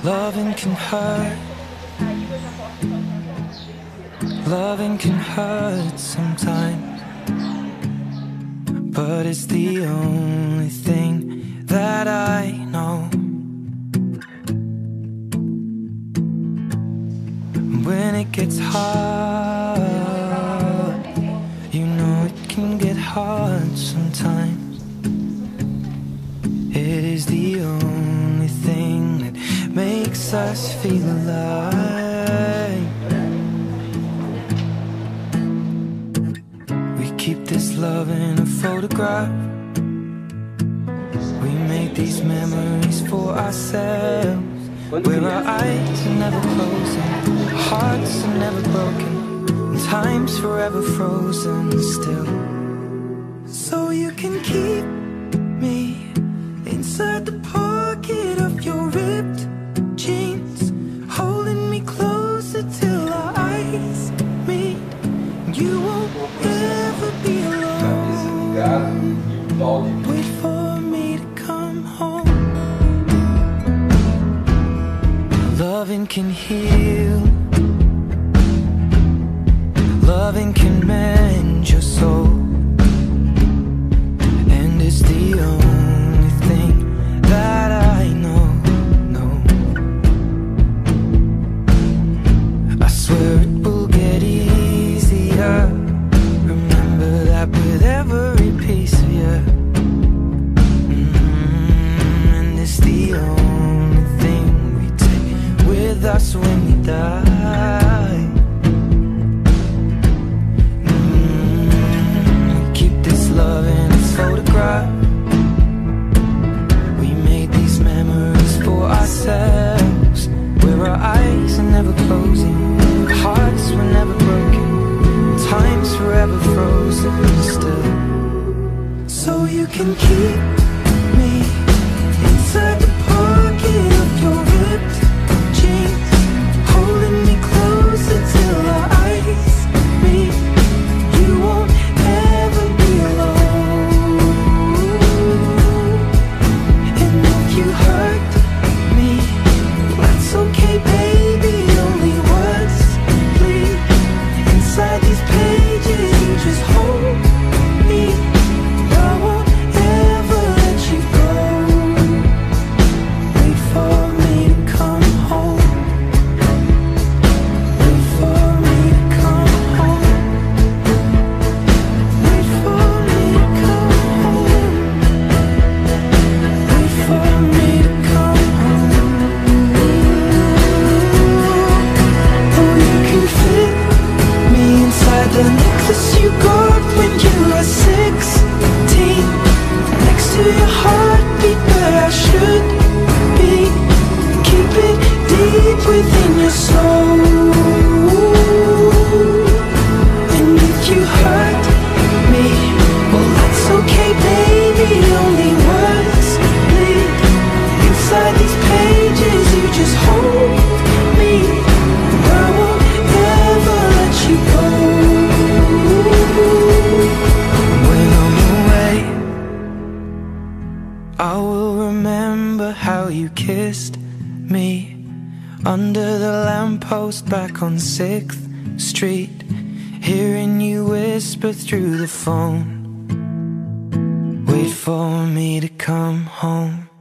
Loving can hurt. Loving can hurt sometimes, but it's the only thing that I know. When it gets hard, you know it can get hard sometimes. It is the only thing that makes us feel alive. We keep this love in a photograph. We make these memories for ourselves, where our eyes are never closing, hearts are never broken, and time's forever frozen still. So you can keep me inside the pocket of your ripped jeans, holding me closer till our eyes meet. You won't ever be alone. Wait for me to come home. Loving can heal. Loving can mend your soul, and it's the only thing that I know. I swear it will get easier. Remember that with every piece of you. And it's the only thing we take with us when we die. We keep this love in its photograph. We made these memories for ourselves, where our eyes are never closing, hearts were never broken, time's forever frozen still. So you can keep me inside the pocket of your ripped jeans, holding me closer till our eyes meet. You won't ever be alone. And if you hurt me, that's okay, baby. Only words bleed inside these pages. You just hold me. I won't ever let you go. Wait for me to come home. Wait for me to come home. Wait for me to come home. Wait for me to come home. Oh, you can fit me inside the necklace you got when you were 16, next to your heartbeat where I should be. Keep it deep within your soul. And if you hurt me, well, that's okay, baby. Only words bleed inside these pages. You just hold me. I won't ever let you go. When I'm away, I will remember how you kissed me under the lamppost back on 6th Street, hearing you whisper through the phone. Wait for me to come home.